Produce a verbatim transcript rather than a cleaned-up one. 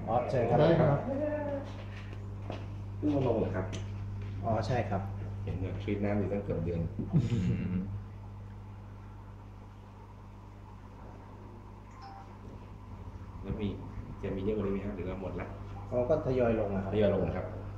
อ๋อใช่ครับได้ครับเพิ่งมาลงเหรอครับอ๋อใช่ครับเห็นเนี่ยทรีตน้ำอยู่ตั้งเกือบเดือนแล้วมีจะมีเยอะกว่านี้ไหมครับหรือว่าหมดละเขาก็ทยอยลงนะครับทยอยลงครับ